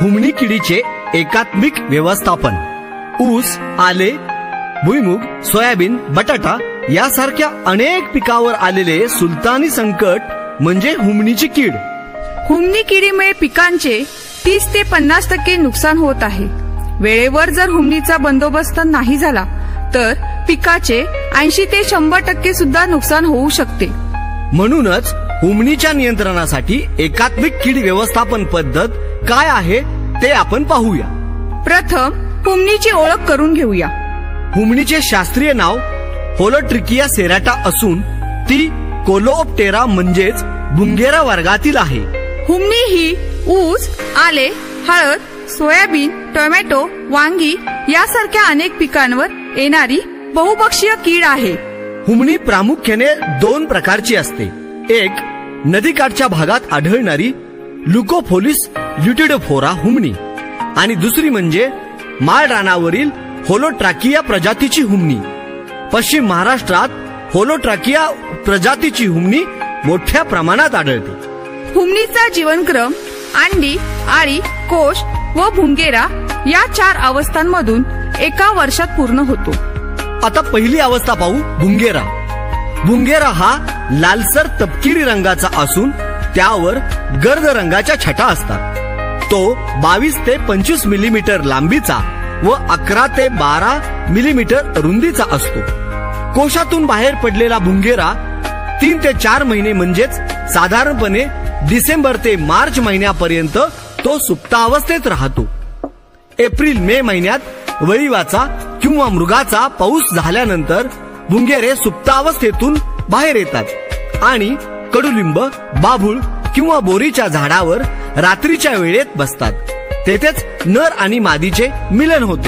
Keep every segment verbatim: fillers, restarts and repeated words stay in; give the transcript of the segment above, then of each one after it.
हुमणी किडीचे एकात्मिक व्यवस्थापन. ऊस, आले, भुईमुग, सोयाबीन, बटाटा यासारख्या अनेक पिकावर आलेले सुलतानी संकट म्हणजे हुमणीची कीड. हुमणी किडीमुळे पिकांचे तीस ते पन्नास टक्के नुकसान होत आहे. वेळेवर जर हुमणीचा बंदोबस्त नाही झाला तर पिकाचे ऐंशी ते शंभर टक्के सुद्धा नुकसान होऊ शकते. म्हणूनच हुमणीच्या नियंत्रणासाठी एकात्मिक कीड व्यवस्थापन पद्धत काय आहे ते आपण पाहूया. प्रथम हुमणीची ओळख करून घेऊया. हुमणीचे शास्त्रीय नाव होलोट्रिकिया सेराटा असून ती कोलोप्टेरा म्हणजेच भुंगेरा वर्गातील आहे. हुमणी ही ऊस, आले, हळद, सोयाबीन, टोमॅटो, वांगी यासारख्या अनेक पिकांवर येणारी बहुपक्षीय कीड आहे. हुमणी प्रामुख्याने दोन प्रकारची असते. एक नदीकाठच्या भागात आढळणारी लुकोफोलिस ल्युटिडोफोरा हुमणी आणि दुसरी म्हणजे माळरानावरील होलोट्राकिया प्रजातीची हुमणी. पश्चिम महाराष्ट्रात होलोट्राकिया प्रजातीची हुमणी मोठ्या प्रमाणात आढळते. हुमणीचा जीवनक्रम अंडी, आळी, कोश व भुंगेरा या चार अवस्थांमधून एका वर्षात पूर्ण होतो. आता पहिली अवस्था पाहू, भुंगेरा. भुंगेरा हा लालसर तपकिरी रंगाचा असून त्यावर गर्द रंगाच्या छटा असतात. तो बावीस ते पंचवीस मिलीमीटर लांबीचा व अकरा ते बारा मिलीमीटर रुंदीचा असतो. कोशातून बाहेर पडलेला भुंगेरा तीन ते चार महिने म्हणजेच साधारणपणे डिसेंबर ते मार्च महिन्यापर्यंत तो सुप्तावस्थेत राहतो. एप्रिल मे महिन्यात वळीवाचा किंवा मृगाचा पाऊस झाल्यानंतर भुंगेरे सुप्तावस्थेतून बाहेर येतात आणि कडुलिंब, बाभूळ किंवा बोरीच्या झाडावर रात्रीच्या वेळेत बसतात. तेथेच नर आणि मादीचे मिलन होते.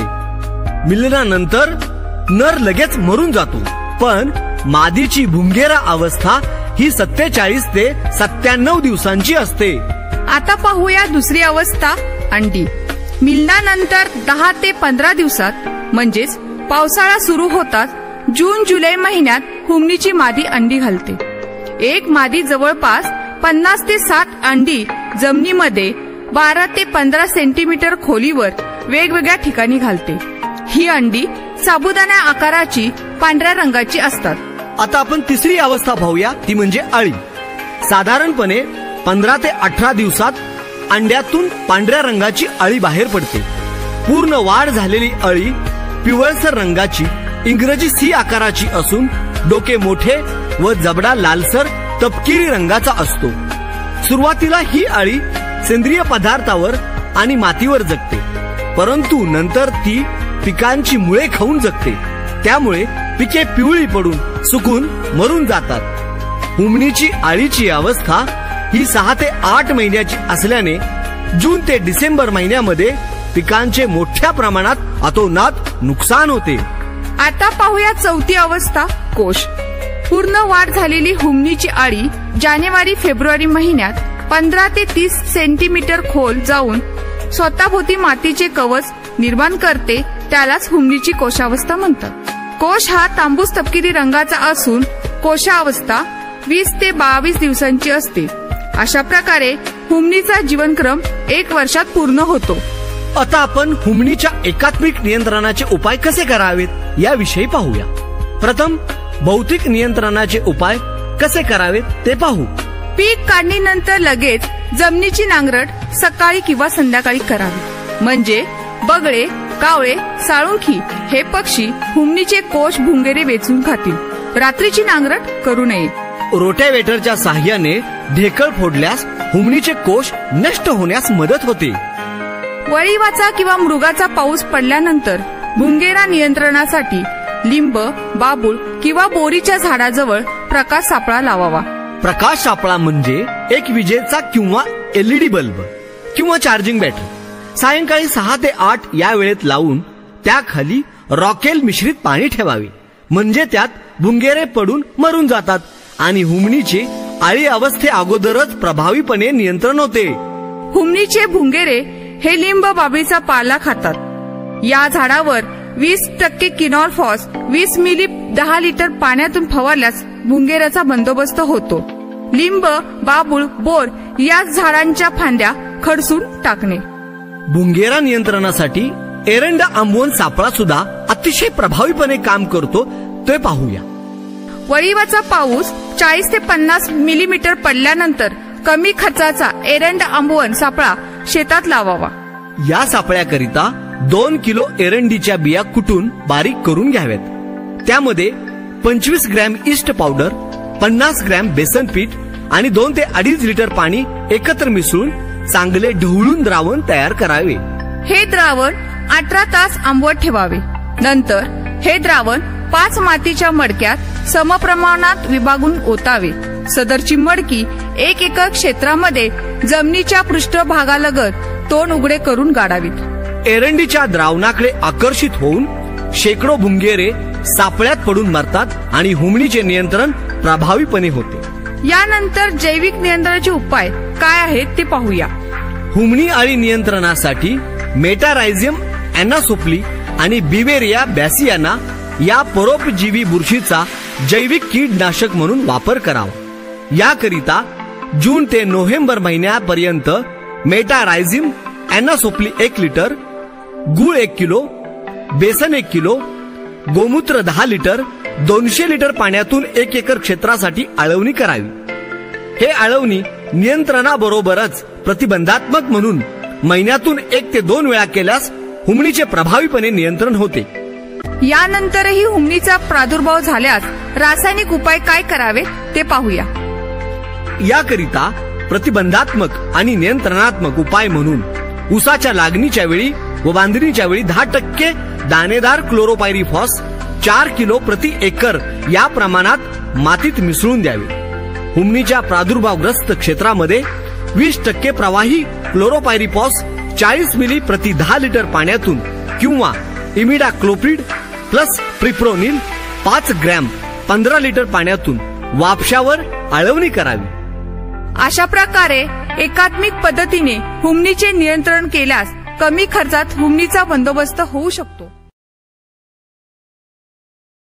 मिलनानंतर नर लगेच मरून जातो, पण मादीची भुंगेरा अवस्था ही सत्तेचाळीस ते सत्त्याण्णव दिवसांची असते. आता पाहूया दुसरी अवस्था, अंडी. मिलनानंतर दहा ते पंधरा दिवसात म्हणजेच पावसाळा सुरू होतात जून जुलै महिन्यात हुमणीची मादी अंडी घालते. एक मादी जवळपास पन्नास ते साठ अंडी जमिनीमध्ये बारा ते पंधरा सेंटीमीटर खोलीवर वेगवेगळ्या ठिकाणी घालते. ही अंडी साबुदाणा आकाराची पांढऱ्या रंगाची असतात. आता आपण तिसरी अवस्था पाहूया, ती म्हणजे अळी. साधारणपणे पंधरा ते अठरा दिवसात अंड्यातून पांढऱ्या रंगाची अळी बाहेर पडते. पूर्ण वाढ झालेली अळी पिवळसर रंगाची इंग्रजी सी आकाराची असून डोके मोठे व जबडा लालसर तपकिरी रंगाचा असतो. सुरुवातीला ही अळी सेंद्रिय पदार्थावर आणि मातीवर जगते, परंतु नंतर ती पिकांची मुळे खाऊन जगते. त्यामुळे पिके पिवळी पडून सुकून मरून जातात. हुमणीची अळीची अवस्था ही सहा ते आठ महिन्याची असल्याने जून ते डिसेंबर महिन्यामध्ये पिकांचे मोठ्या प्रमाणात अतोनात नुकसान होते. आता पाहूया चौथी अवस्था, कोश. पूर्ण वाढ झालेली हुमणीची अळी जानेवारी फेब्रुवारी महिन्यात पंधरा ते तीस सेंटीमीटर खोल जाऊन स्वतःभोवती मातीचे कवच निर्माण करते. त्यालाच हुमणीची कोशावस्था म्हणतात. कोश हा तांबूस तपकिरी रंगाचा असून कोशावस्था वीस ते बावीस दिवसांची असते. अशा प्रकारे हुमणीचा जीवनक्रम एक वर्षात पूर्ण होतो. आता आपण हुमणीच्या एकात्मिक नियंत्रणाचे उपाय कसे करावेत याविषयी पाहूया. प्रथम भौतिक नियंत्रणाचे उपाय कसे करावेत ते पाहू. पीक काढणीनंतर लगेच जमिनीची नांगरट सकाळी किंवा संध्याकाळी करावी. म्हणजे बगळे, कावळे, साळुंखी हे पक्षी हुमणीचे कोश भुंगेरे वेचून खातील. रात्रीची नांगरट करू नये. रोटेवेटरच्या साह्याने ढेकळ फोडल्यास हुमणीचे कोश नष्ट होण्यास मदत होते. वळीवाचा किंवा मृगाचा पाऊस पडल्यानंतर भुंगेरा नियंत्रणासाठी लिंब, बाबूळ किंवा बोरीच्या झाडाजवळ प्रकाश सापळा लावावा. प्रकाश सापळा म्हणजे एक विजेचा किंवा एलईडी बल्ब किंवा चार्जिंग बॅटरी सायंकाळी सहा ते आठ या वेळेत लावून त्याखाली रॉकेल मिश्रित पाणी ठेवावे. म्हणजे त्यात भुंगेरे पडून मरून जातात आणि हुमणीचे अळी अवस्थे अगोदरच प्रभावीपणे नियंत्रण होते. हुमणीचे भुंगेरे हे लिंब बाबळीचा पाला खातात. या झाडावर वीस टक्के किनॉलफॉस वीस मिली दहा लिटर पाण्यातून फवारल्यास भुंगेऱ्याचा बंदोबस्त होतो. लिंब, बाबूळ, बोर या झाडांच्या फांद्या खडसून टाकणे. भुंगेरा नियंत्रणासाठी एरंड आंबवण सापळा सुद्धा अतिशय प्रभावीपणे काम करतो ते पाहूया. वळीवाचा पाऊस चाळीस ते पन्नास मिलीमीटर पडल्यानंतर कमी खर्चाचा एरंड आंबवण सापळा शेतात लावावा. या सापळ्याकरिता दोन किलो एरंडीच्या बिया कुटून बारीक करून घ्याव्यात. त्यामध्ये पंचवीस ग्रॅम ईस्ट पावडर, पन्नास ग्रॅम बेसन पीठ आणि दोन ते अडीच लिटर पाणी एकत्र मिसळून चांगले ढवळून द्रावण तयार करावे. हे द्रावण अठरा तास आंबवत ठेवावे. नंतर हे द्रावण पाच मातीच्या मडक्यात समप्रमाणात विभागून ओतावे. सदरची मडकी एक एकर क्षेत्रामध्ये जमिनीच्या पृष्ठभागालगत तोंड उघडे करून गाडावीत. एरंडीच्या द्रावणाकडे आकर्षित होऊन शेकडो भुंगेरे सापळ्यात पडून मरतात आणि हुमणीचे नियंत्रण प्रभावीपणे होते. यानंतर जैविक नियंत्रणाचे उपाय काय आहेत ते पाहूया. हुमणी अळी नियंत्रणासाठी मेटारायझियम अॅनासोप्ली आणि बिवेरिया बॅसियाना या परोपजीवी बुरशीचा जैविक कीटनाशक म्हणून वापर करावा. याकरिता जून ते नोव्हेंबर महिन्यापर्यंत मेटारायझियम अॅनासोप्ली एक लिटर, गुळ एक किलो, बेसन एक किलो, गोमूत्र दहा लिटर, दोनशे लिटर पाण्यातून एक एकर क्षेत्रासाठी आळवणी करावी. हे आळवणी नियंत्रणाबरोबरच प्रतिबंधात्मक म्हणून महिन्यातून एक ते दोन वेळा केल्यास हुमणीचे प्रभावीपणे नियंत्रण होते. यानंतरही हुमणीचा प्रादुर्भाव झाल्यास रासायनिक उपाय काय करावे ते पाहूया. याकरिता प्रतिबंधात्मक आणि नियंत्रणात्मक उपाय म्हणून ऊसाच्या लागणीच्या वेळी व बांधणीच्या वेळी दहा टक्के दाणेदार क्लोरोपायरीफॉस चार किलो प्रति एकर या प्रमाणात मातीत मिसळून द्यावे. हुमणीच्या प्रादुर्भावग्रस्त क्षेत्रामध्ये वीस टक्के प्रवाही क्लोरोपायरीफॉस चाळीस मिली प्रति दहा लिटर पाण्यातून किंवा इमिडाक्लोप्रिड प्लस प्रिप्रोनिल पाच ग्रॅम पंधरा लिटर पाण्यातून वापशावर आळवणी करावी. अशा प्रकारे एकात्मिक पद्धतीने हुमणीचे नियंत्रण केल्यास कमी खर्चात हुमणीचा बंदोबस्त होऊ शकतो.